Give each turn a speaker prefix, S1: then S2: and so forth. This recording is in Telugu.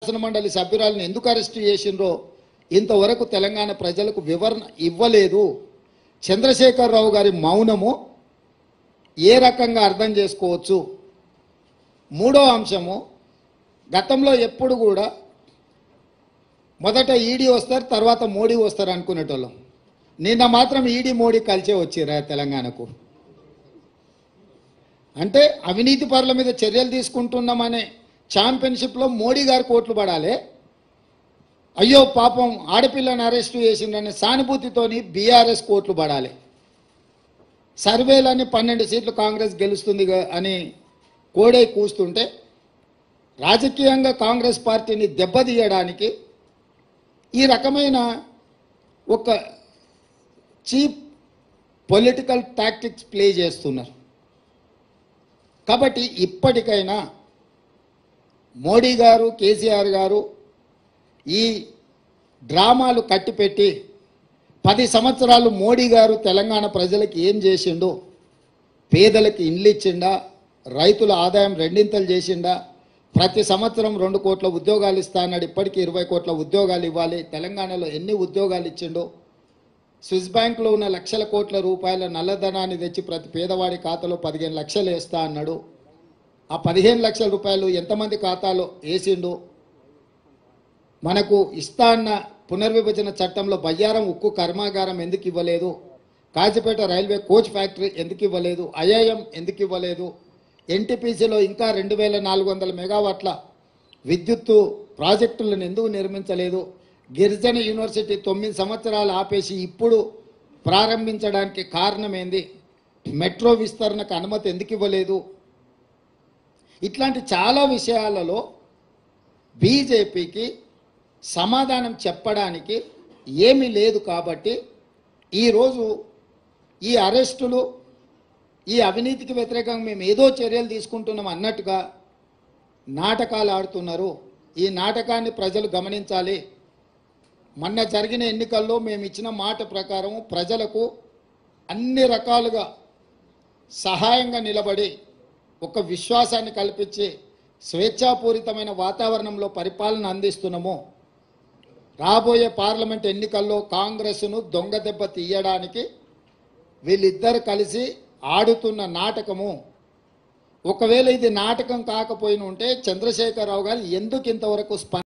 S1: శాసనమండలి సభ్యురాలను ఎందుకు అరెస్ట్ చేసిండ్రో ఇంతవరకు తెలంగాణ ప్రజలకు వివరణ ఇవ్వలేదు. చంద్రశేఖరరావు గారి మౌనము ఏ రకంగా అర్థం చేసుకోవచ్చు? మూడో అంశము, గతంలో ఎప్పుడు కూడా మొదట ఈడీ వస్తారు, తర్వాత మోడీ వస్తారు అనుకునేటోళ్ళం. నిన్న మాత్రం ఈడీ మోడీ కలిసే వచ్చిరా తెలంగాణకు. అంటే అవినీతి పరుల మీద చర్యలు తీసుకుంటున్నామనే ఛాంపియన్షిప్లో మోడీ గారు కోట్లు పడాలి, అయ్యో పాపం ఆడపిల్లని అరెస్టు చేసిండని సానుభూతితోని బీఆర్ఎస్ కోట్లు పడాలి. సర్వేలని 12 సీట్లు కాంగ్రెస్ గెలుస్తుంది అని కోడై కూస్తుంటే రాజకీయంగా కాంగ్రెస్ పార్టీని దెబ్బతీయడానికి ఈ రకమైన ఒక చీప్ పొలిటికల్ టాక్టిక్స్ ప్లే చేస్తున్నారు. కాబట్టి ఇప్పటికైనా మోడీ గారు, కేసీఆర్ గారు ఈ డ్రామాలు కట్టిపెట్టి 10 సంవత్సరాలు మోడీ గారు తెలంగాణ ప్రజలకు ఏం చేసిండో, పేదలకు ఇండ్లు ఇచ్చిండా, రైతుల ఆదాయం రెండింతలు చేసిండా, ప్రతి సంవత్సరం 2 కోట్ల ఉద్యోగాలు ఇస్తా అన్నాడు, ఇప్పటికీ 20 కోట్ల ఉద్యోగాలు ఇవ్వాలి, తెలంగాణలో ఎన్ని ఉద్యోగాలు ఇచ్చిండో, స్విస్ బ్యాంకులో ఉన్న లక్షల కోట్ల రూపాయల నల్లధనాన్ని తెచ్చి ప్రతి పేదవాడి ఖాతాలో 15 లక్షలు వేస్తా అన్నాడు. ఆ 15 లక్షల రూపాయలు ఎంతమంది ఖాతాలో వేసిండు? మనకు ఇస్తా అన్న పునర్విభజన చట్టంలో బయ్యారం ఉక్కు కర్మాగారం ఎందుకు ఇవ్వలేదు? కాజీపేట రైల్వే కోచ్ ఫ్యాక్టరీ ఎందుకు ఇవ్వలేదు? ఐఐఎం ఎందుకు ఇవ్వలేదు? ఎన్టీపీసీలో ఇంకా 2400 మెగావాట్ల విద్యుత్తు ప్రాజెక్టులను ఎందుకు నిర్మించలేదు? గిరిజన యూనివర్సిటీ 9 సంవత్సరాలు ఆపేసి ఇప్పుడు ప్రారంభించడానికి కారణం ఏంది? మెట్రో విస్తరణకు అనుమతి ఎందుకు ఇవ్వలేదు? ఇట్లాంటి చాలా విషయాలలో బీజేపీకి సమాధానం చెప్పడానికి ఏమీ లేదు. కాబట్టి ఈరోజు ఈ అరెస్టులు, ఈ అవినీతికి వ్యతిరేకంగా మేము ఏదో చర్యలు తీసుకుంటున్నాం అన్నట్టుగా నాటకాలు ఆడుతున్నారు. ఈ నాటకాన్ని ప్రజలు గమనించాలి. మొన్న జరిగిన ఎన్నికల్లో మేము ఇచ్చిన మాట ప్రకారం ప్రజలకు అన్ని రకాలుగా సహాయంగా నిలబడి ఒక విశ్వాసాన్ని కల్పించి స్వేచ్ఛాపూరితమైన వాతావరణంలో పరిపాలన అందిస్తున్నాము. రాబోయే పార్లమెంట్ ఎన్నికల్లో కాంగ్రెస్ను దొంగ దెబ్బ తీయడానికి వీళ్ళిద్దరు కలిసి ఆడుతున్న నాటకము. ఒకవేళ ఇది నాటకం కాకపోయిన ఉంటే చంద్రశేఖరరావు గారు ఎందుకు ఇంతవరకు